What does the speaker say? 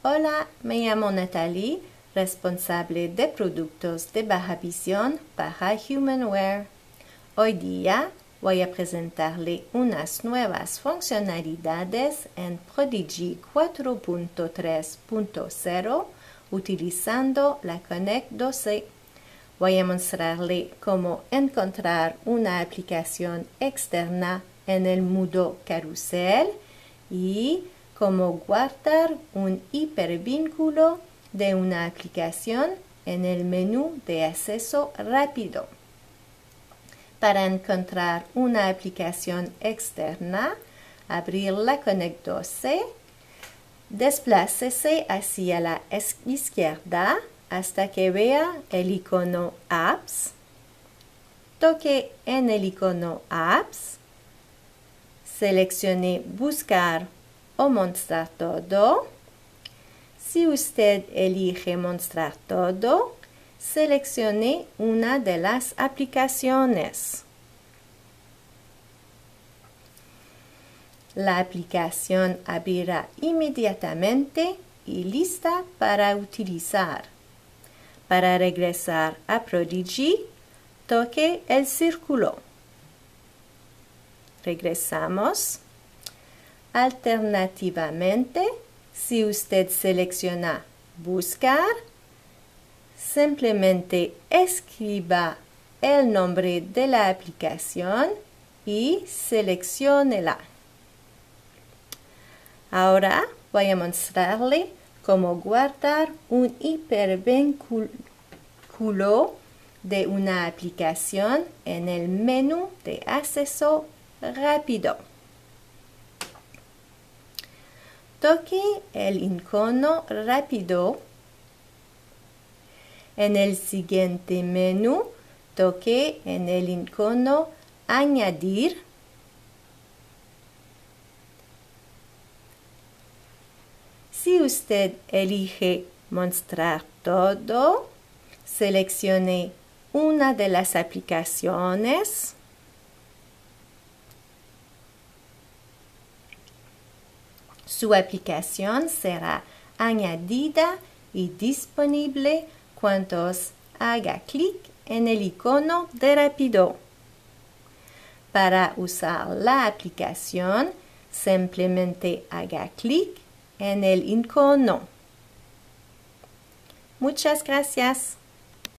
Hola, me llamo Natalie, responsable de productos de baja visión para HumanWare. Hoy día voy a presentarle unas nuevas funcionalidades en Prodigy 4.3.0 utilizando la Connect 12. Voy a mostrarle cómo encontrar una aplicación externa en el modo carrusel y cómo guardar un hipervínculo de una aplicación en el menú de acceso rápido. Para encontrar una aplicación externa, abrir la Connect 12, desplácese hacia la izquierda hasta que vea el icono Apps. Toque en el icono Apps. Seleccione Buscar o Mostrar todo. Si usted elige Mostrar todo, seleccione una de las aplicaciones. La aplicación abrirá inmediatamente y lista para utilizar. Para regresar a Prodigy, toque el círculo. Regresamos. Alternativamente, si usted selecciona Buscar, simplemente escriba el nombre de la aplicación y selecciónela. Ahora voy a mostrarle cómo guardar un hipervínculo de una aplicación en el menú de acceso rápido. Toque el icono rápido. En el siguiente menú, toque en el icono Añadir. Si usted elige Mostrar todo, seleccione una de las aplicaciones. Su aplicación será añadida y disponible cuando haga clic en el icono de rápido. Para usar la aplicación, simplemente haga clic en el icono. Muchas gracias.